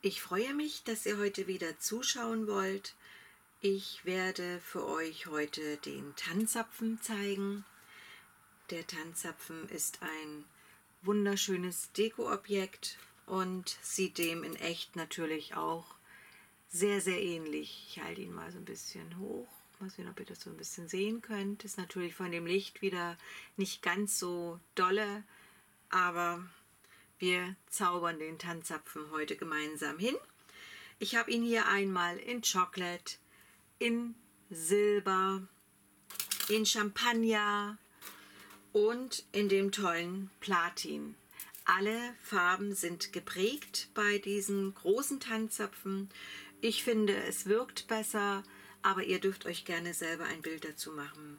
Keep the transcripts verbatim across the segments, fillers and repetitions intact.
Ich freue mich, dass ihr heute wieder zuschauen wollt. Ich werde für euch heute den Tannenzapfen zeigen. Der Tannenzapfen ist ein wunderschönes Dekoobjekt und sieht dem in echt natürlich auch sehr, sehr ähnlich. Ich halte ihn mal so ein bisschen hoch. Mal sehen, ob ihr das so ein bisschen sehen könnt. Ist natürlich von dem Licht wieder nicht ganz so dolle, aber wir zaubern den Tannenzapfen heute gemeinsam hin. Ich habe ihn hier einmal in Chocolate, in Silber, in Champagner und in dem tollen Platin. Alle Farben sind geprägt bei diesen großen Tannenzapfen. Ich finde, es wirkt besser, aber ihr dürft euch gerne selber ein Bild dazu machen.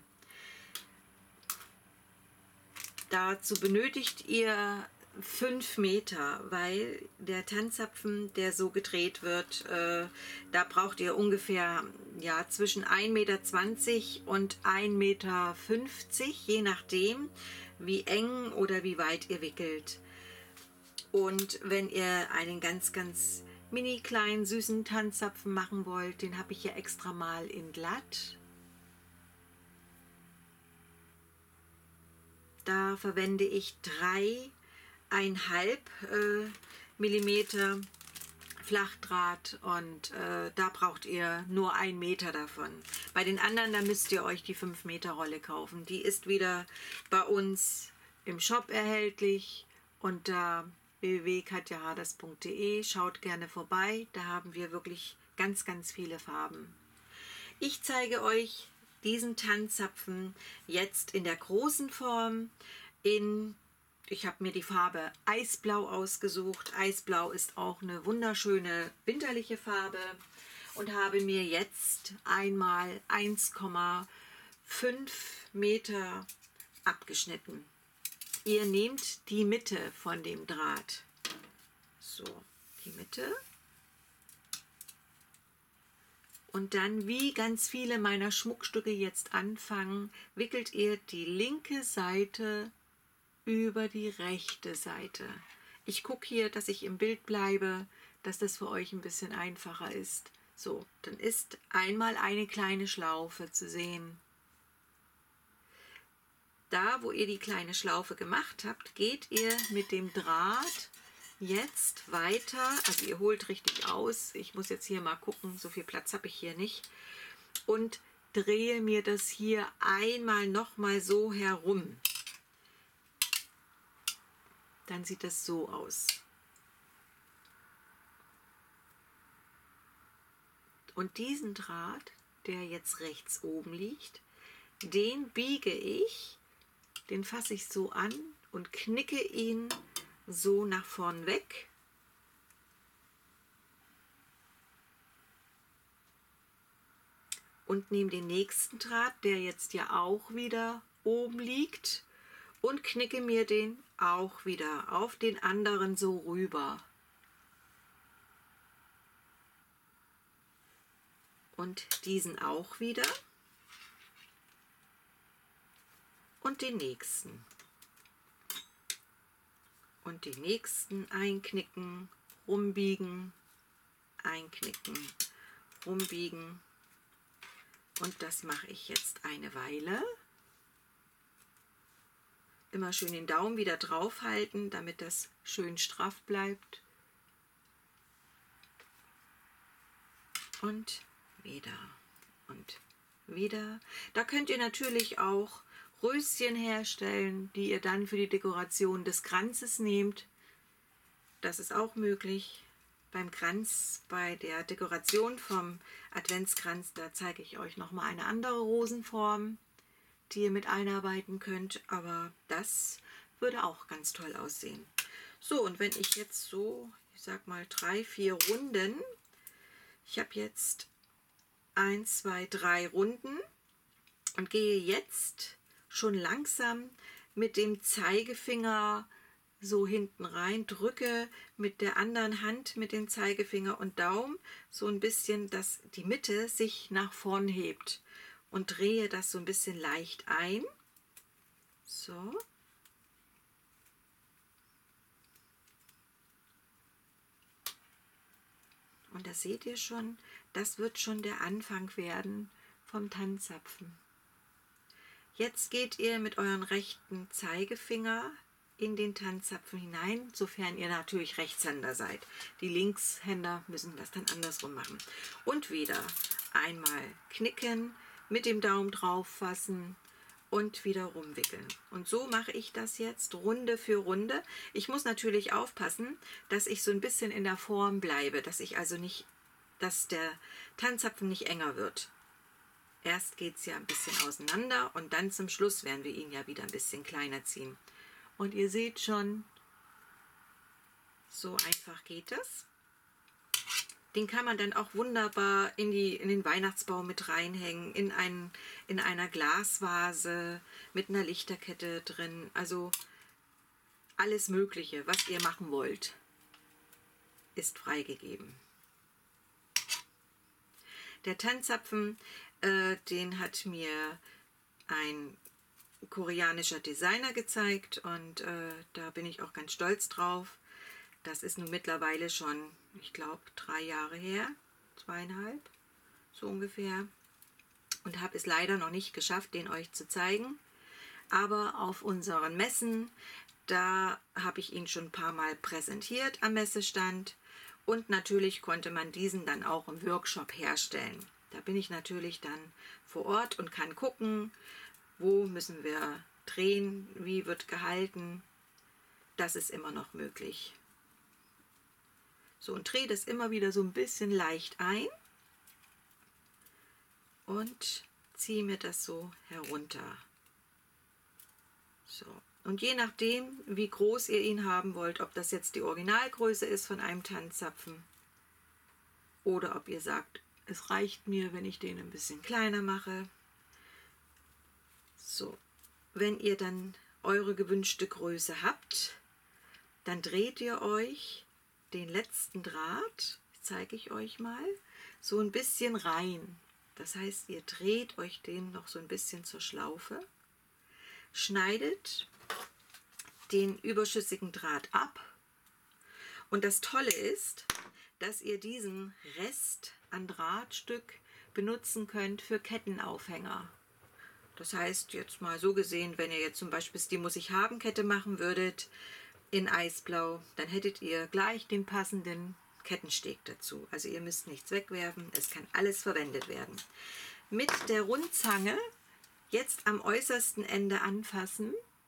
Dazu benötigt ihr fünf Meter, weil der Tannenzapfen, der so gedreht wird, äh, da braucht ihr ungefähr ja, zwischen ein Meter zwanzig und ein Meter fünfzig, je nachdem, wie eng oder wie weit ihr wickelt. Und wenn ihr einen ganz, ganz mini kleinen, süßen Tannenzapfen machen wollt, den habe ich hier extra mal in glatt. Da verwende ich drei einhalb äh, Millimeter Flachdraht und äh, da braucht ihr nur ein Meter davon. Bei den anderen, da müsst ihr euch die fünf Meter Rolle kaufen. Die ist wieder bei uns im Shop erhältlich unter w w w punkt katja haders punkt de. Schaut gerne vorbei, da haben wir wirklich ganz, ganz viele Farben. Ich zeige euch diesen Tannenzapfen jetzt in der großen Form. In, ich habe mir die Farbe Eisblau ausgesucht. Eisblau ist auch eine wunderschöne winterliche Farbe und habe mir jetzt einmal eins Komma fünf Meter abgeschnitten. Ihr nehmt die Mitte von dem Draht. So, die Mitte. Und dann, wie ganz viele meiner Schmuckstücke jetzt anfangen, wickelt ihr die linke Seite über die rechte Seite. Ich gucke hier, dass ich im Bild bleibe, dass das für euch ein bisschen einfacher ist. So, dann ist einmal eine kleine Schlaufe zu sehen. Da, wo ihr die kleine Schlaufe gemacht habt, geht ihr mit dem Draht jetzt weiter, also ihr holt richtig aus, ich muss jetzt hier mal gucken, so viel Platz habe ich hier nicht, und drehe mir das hier einmal nochmal so herum. Dann sieht das so aus. Und diesen Draht, der jetzt rechts oben liegt, den biege ich, den fasse ich so an und knicke ihn so nach vorn weg. Und nehme den nächsten Draht, der jetzt ja auch wieder oben liegt, und knicke mir den auch wieder auf den anderen so rüber. Und diesen auch wieder. Und den nächsten. Und den nächsten einknicken, rumbiegen, einknicken, rumbiegen. Und das mache ich jetzt eine Weile. Immer schön den Daumen wieder drauf halten, damit das schön straff bleibt. Und wieder und wieder. Da könnt ihr natürlich auch Röschen herstellen, die ihr dann für die Dekoration des Kranzes nehmt. Das ist auch möglich. Beim Kranz, bei der Dekoration vom Adventskranz, da zeige ich euch nochmal eine andere Rosenform, die ihr mit einarbeiten könnt. Aber das würde auch ganz toll aussehen. So, und wenn ich jetzt so, ich sag mal drei, vier Runden, ich habe jetzt eins, zwei, drei Runden und gehe jetzt schon langsam mit dem Zeigefinger so hinten rein, drücke mit der anderen Hand, mit dem Zeigefinger und Daumen so ein bisschen, dass die Mitte sich nach vorn hebt und drehe das so ein bisschen leicht ein. So. das seht ihr schon, das wird schon der Anfang werden vom Tanzapfen. Jetzt geht ihr mit euren rechten Zeigefinger in den Tanzapfen hinein, sofern ihr natürlich Rechtshänder seid. Die Linkshänder müssen das dann andersrum machen. Und wieder einmal knicken, mit dem Daumen drauf fassen und wieder rumwickeln. Und so mache ich das jetzt Runde für Runde. Ich muss natürlich aufpassen, dass ich so ein bisschen in der Form bleibe, dass ich also nicht, dass der Tanzapfen nicht enger wird. Erst geht es ja ein bisschen auseinander und dann zum Schluss werden wir ihn ja wieder ein bisschen kleiner ziehen. Und ihr seht schon, so einfach geht es. Den kann man dann auch wunderbar in, die, in den Weihnachtsbaum mit reinhängen, in, ein, in einer Glasvase mit einer Lichterkette drin. Also alles Mögliche, was ihr machen wollt, ist freigegeben. Der Tanzapfen, äh, den hat mir ein koreanischer Designer gezeigt und äh, da bin ich auch ganz stolz drauf. Das ist nun mittlerweile schon, ich glaube, drei Jahre her, zweieinhalb, so ungefähr. Und habe es leider noch nicht geschafft, den euch zu zeigen. Aber auf unseren Messen, da habe ich ihn schon ein paar Mal präsentiert am Messestand. Und natürlich konnte man diesen dann auch im Workshop herstellen. Da bin ich natürlich dann vor Ort und kann gucken, wo müssen wir drehen, wie wird gehalten. Das ist immer noch möglich. So, und drehe das immer wieder so ein bisschen leicht ein und ziehe mir das so herunter. So, und je nachdem, wie groß ihr ihn haben wollt, ob das jetzt die Originalgröße ist von einem Tanzzapfen oder ob ihr sagt, es reicht mir, wenn ich den ein bisschen kleiner mache. So, wenn ihr dann eure gewünschte Größe habt, dann dreht ihr euch den letzten Draht, zeige ich euch mal, so ein bisschen rein. Das heißt, ihr dreht euch den noch so ein bisschen zur Schlaufe, schneidet den überschüssigen Draht ab und das Tolle ist, dass ihr diesen Rest an Drahtstück benutzen könnt für Kettenaufhänger. Das heißt, jetzt mal so gesehen, wenn ihr jetzt zum Beispiel die Muss ich haben Kette machen würdet, in Eisblau, dann hättet ihr gleich den passenden Kettensteg dazu. Also ihr müsst nichts wegwerfen, es kann alles verwendet werden. Mit der Rundzange jetzt am äußersten Ende anfassen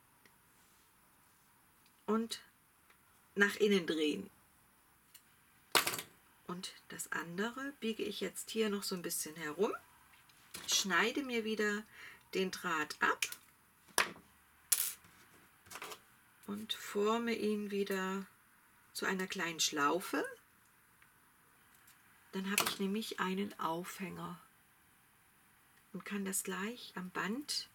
und nach innen drehen. Und das andere biege ich jetzt hier noch so ein bisschen herum, schneide mir wieder den Draht ab und forme ihn wieder zu einer kleinen Schlaufe. Dann habe ich nämlich einen Aufhänger und kann das gleich am Band,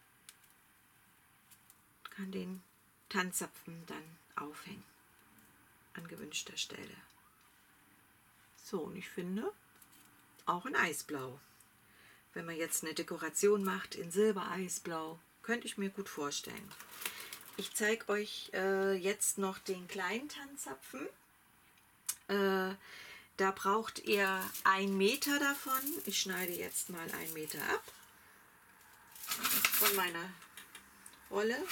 kann den Tanzapfen dann aufhängen an gewünschter Stelle. So, und ich finde auch in Eisblau. Wenn man jetzt eine Dekoration macht in Silbereisblau, könnte ich mir gut vorstellen. Ich zeige euch äh, jetzt noch den kleinen Tanzapfen. Äh, da braucht ihr einen Meter davon. Ich schneide jetzt mal einen Meter ab von meiner Rolle.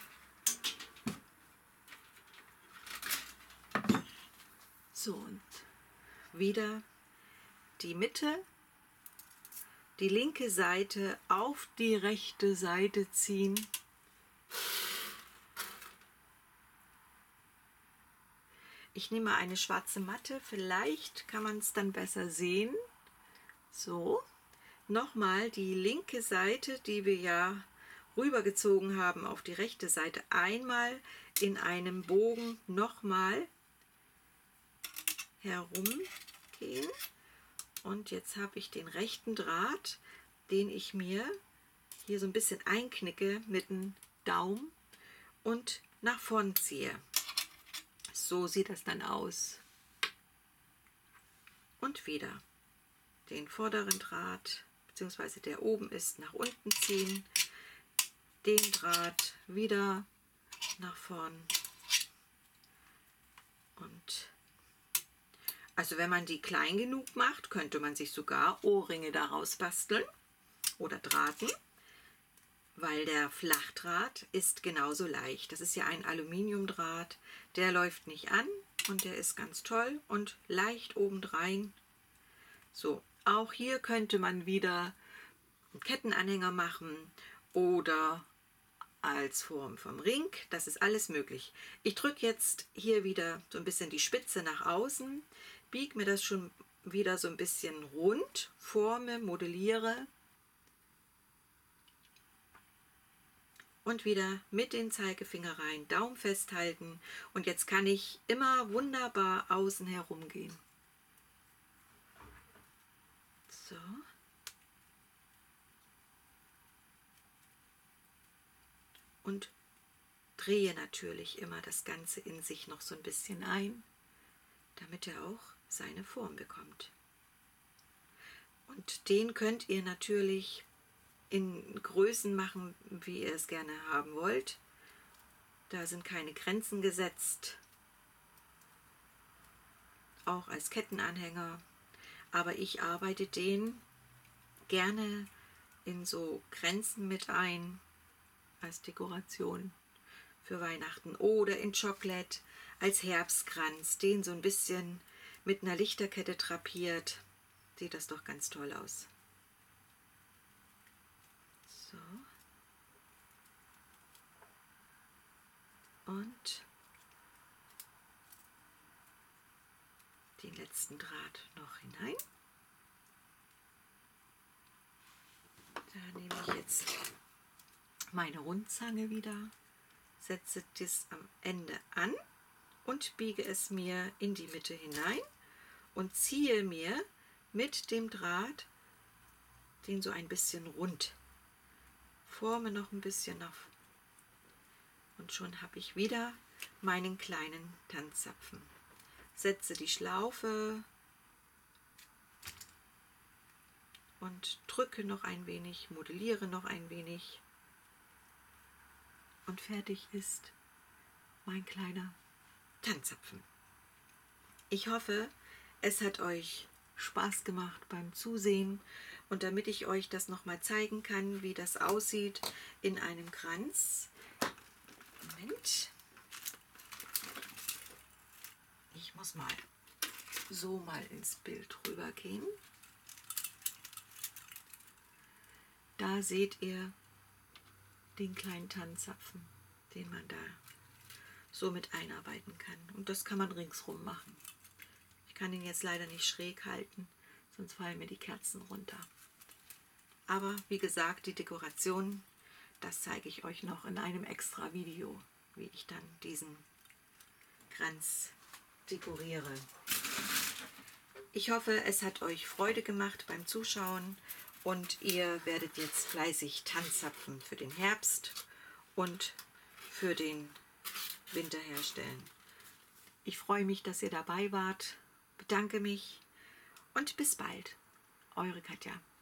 So, und wieder die Mitte, die linke Seite auf die rechte Seite ziehen. Ich nehme eine schwarze Matte, vielleicht kann man es dann besser sehen. So, nochmal die linke Seite, die wir ja rübergezogen haben auf die rechte Seite, einmal in einem Bogen nochmal herumgehen. Und jetzt habe ich den rechten Draht, den ich mir hier so ein bisschen einknicke mit dem Daumen und nach vorn ziehe. So sieht das dann aus. Und wieder den vorderen Draht, beziehungsweise der oben ist, nach unten ziehen. Den Draht wieder nach vorn. Und Also wenn man die klein genug macht, könnte man sich sogar Ohrringe daraus basteln oder Drahten, weil der Flachdraht ist genauso leicht. Das ist ja ein Aluminiumdraht, der läuft nicht an und der ist ganz toll und leicht obendrein. So, auch hier könnte man wieder einen Kettenanhänger machen oder als Form vom Ring, das ist alles möglich. Ich drücke jetzt hier wieder so ein bisschen die Spitze nach außen, biege mir das schon wieder so ein bisschen rund, forme, modelliere und wieder mit den Zeigefinger rein, Daumen festhalten und jetzt kann ich immer wunderbar außen herum gehen. So. Und drehe natürlich immer das Ganze in sich noch so ein bisschen ein, damit er auch seine Form bekommt. Und den könnt ihr natürlich in Größen machen, wie ihr es gerne haben wollt. Da sind keine Grenzen gesetzt, auch als Kettenanhänger. Aber ich arbeite den gerne in so Grenzen mit ein, als Dekoration für Weihnachten oder in Chocolate als Herbstkranz, den so ein bisschen mit einer Lichterkette drapiert, sieht das doch ganz toll aus. So. Und den letzten Draht noch hinein. Da nehme ich jetzt meine Rundzange wieder, setze das am Ende an und biege es mir in die Mitte hinein und ziehe mir mit dem Draht den so ein bisschen rund. Forme noch ein bisschen auf und schon habe ich wieder meinen kleinen Tanzzapfen. Setze die Schlaufe und drücke noch ein wenig, modelliere noch ein wenig und fertig ist mein kleiner Tanzzapfen. Ich hoffe, es hat euch Spaß gemacht beim Zusehen und damit ich euch das nochmal zeigen kann, wie das aussieht in einem Kranz. Moment. Ich muss mal so mal ins Bild rüber gehen. Da seht ihr den kleinen Tanzzapfen, den man da so mit einarbeiten kann. Und das kann man ringsrum machen. Ich kann ihn jetzt leider nicht schräg halten, sonst fallen mir die Kerzen runter. Aber wie gesagt, die Dekoration, das zeige ich euch noch in einem extra Video, wie ich dann diesen Kranz dekoriere. Ich hoffe, es hat euch Freude gemacht beim Zuschauen und ihr werdet jetzt fleißig Tanzzapfen für den Herbst und für den Winter herstellen. Ich freue mich, dass ihr dabei wart, bedanke mich und bis bald. Eure Katja.